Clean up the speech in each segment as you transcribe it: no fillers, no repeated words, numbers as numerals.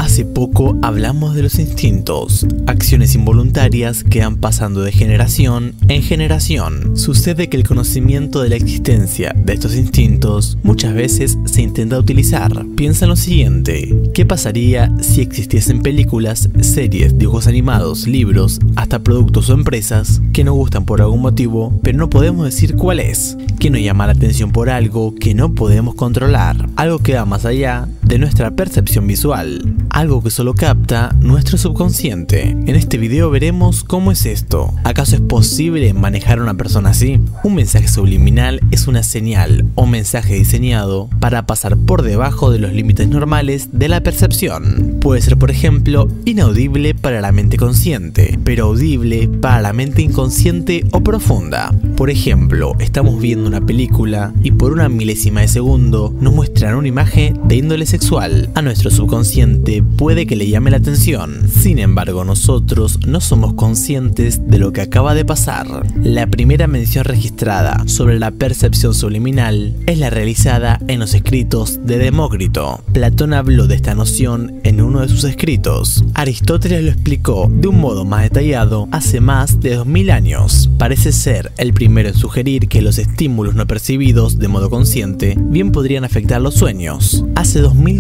Hace poco hablamos de los instintos, acciones involuntarias que van pasando de generación en generación. Sucede que el conocimiento de la existencia de estos instintos muchas veces se intenta utilizar. Piensa en lo siguiente: ¿qué pasaría si existiesen películas, series, dibujos animados, libros, hasta productos o empresas que nos gustan por algún motivo, pero no podemos decir cuál es? Que nos llama la atención por algo que no podemos controlar, algo que va más allá de nuestra percepción visual, algo que solo capta nuestro subconsciente. En este video veremos cómo es esto. ¿Acaso es posible manejar a una persona así? Un mensaje subliminal es una señal o mensaje diseñado para pasar por debajo de los límites normales de la percepción. Puede ser, por ejemplo, inaudible para la mente consciente, pero audible para la mente inconsciente o profunda. Por ejemplo, estamos viendo una película y por una milésima de segundo nos muestran una imagen de índole sexual. A nuestro subconsciente puede que le llame la atención. Sin embargo, nosotros no somos conscientes de lo que acaba de pasar. La primera mención registrada sobre la percepción subliminal es la realizada en los escritos de Demócrito. Platón habló de esta noción en uno de sus escritos. Aristóteles lo explicó de un modo más detallado hace más de 2000 años. Parece ser el primero en sugerir que los estímulos no percibidos de modo consciente bien podrían afectar los sueños. Hace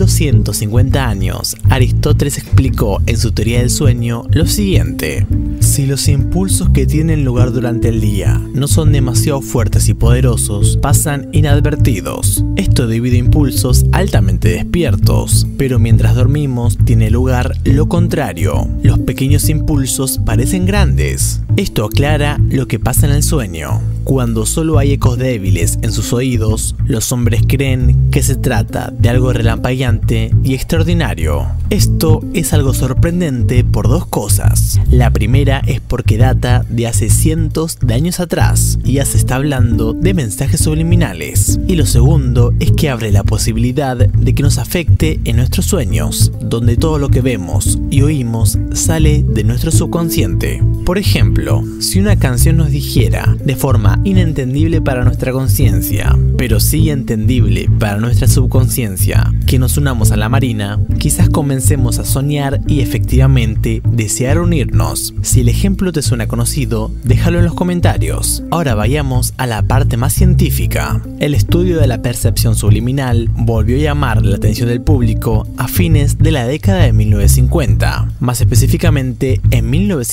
2250 años, Aristóteles explicó en su teoría del sueño lo siguiente: si los impulsos que tienen lugar durante el día no son demasiado fuertes y poderosos, pasan inadvertidos. Esto debido a impulsos altamente despiertos, pero mientras dormimos tiene lugar lo contrario. Los pequeños impulsos parecen grandes. Esto aclara lo que pasa en el sueño. Cuando solo hay ecos débiles en sus oídos, los hombres creen que se trata de algo relampagueante y extraordinario. Esto es algo sorprendente por dos cosas. La primera es porque data de hace cientos de años atrás y ya se está hablando de mensajes subliminales. Y lo segundo es que abre la posibilidad de que nos afecte en nuestros sueños, donde todo lo que vemos y oímos sale de nuestro subconsciente. Por ejemplo, si una canción nos dijera de forma inentendible para nuestra conciencia, pero sí entendible para nuestra subconsciencia, que nos unamos a la marina, quizás comencemos a soñar y efectivamente desear unirnos. Si el ejemplo te suena conocido, déjalo en los comentarios. Ahora vayamos a la parte más científica. El estudio de la percepción subliminal volvió a llamar la atención del público a fines de la década de 1950, más específicamente en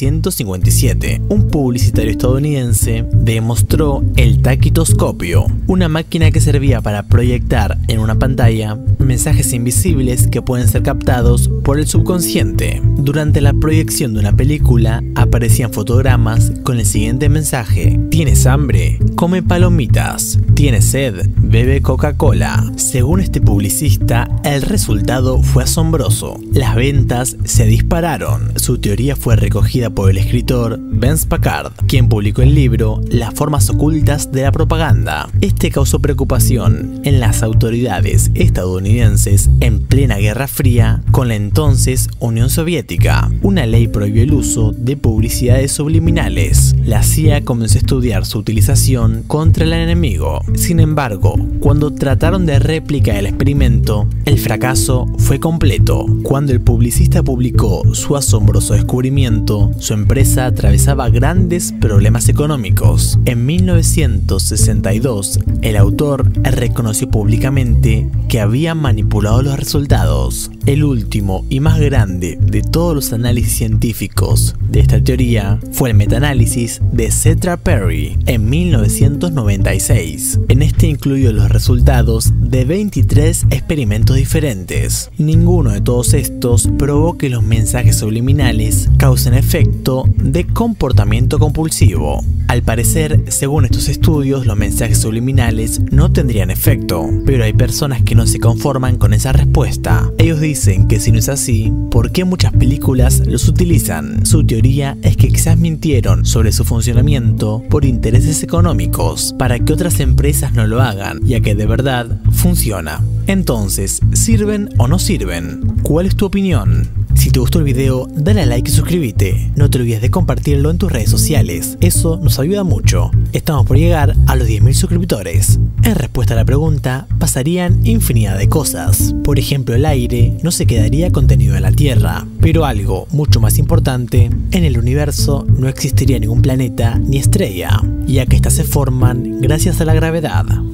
1957. Un publicitario estadounidense demostró el taquitoscopio, una máquina que servía para proyectar en una pantalla mensajes invisibles que pueden ser captados por el subconsciente. Durante la proyección de una película aparecían fotogramas con el siguiente mensaje: ¿tienes hambre? Come palomitas. ¿Tienes sed? Bebe Coca-Cola. Según este publicista, el resultado fue asombroso. Las ventas se dispararon. Su teoría fue recogida por el escritor Vince Packard, quien publicó el libro Las formas ocultas de la propaganda. Este causó preocupación en las autoridades estadounidenses en plena Guerra Fría con la entonces Unión Soviética. Una ley prohibió el uso de publicidades subliminales. La CIA comenzó a estudiar su utilización contra el enemigo. Sin embargo, cuando trataron de replicar el experimento, el fracaso fue completo. Cuando el publicista publicó su asombroso descubrimiento, su empresa atravesaba grandes problemas económicos. En 1962, el autor reconoció públicamente que había manipulado los resultados. El último y más grande de todos los análisis científicos de esta teoría fue el metaanálisis de Cetra Perry en 1996. En este incluyó los resultados de 23 experimentos diferentes. Ninguno de todos estos probó que los mensajes subliminales causen efecto de comportamiento compulsivo. Al parecer, según estos estudios, los mensajes subliminales no tendrían efecto, pero hay personas que no se conforman con esa respuesta. Ellos dicen que si no es así, ¿por qué muchas películas los utilizan? Su teoría es que quizás mintieron sobre su funcionamiento por intereses económicos, para que otras empresas no lo hagan, ya que de verdad funciona. Entonces, ¿sirven o no sirven? ¿Cuál es tu opinión? Si te gustó el video, dale a like y suscríbete. No te olvides de compartirlo en tus redes sociales, eso nos ayuda mucho. Estamos por llegar a los 10.000 suscriptores. En respuesta a la pregunta, pasarían infinidad de cosas. Por ejemplo, el aire no se quedaría contenido en la Tierra. Pero algo mucho más importante, en el universo no existiría ningún planeta ni estrella, ya que éstas se forman gracias a la gravedad.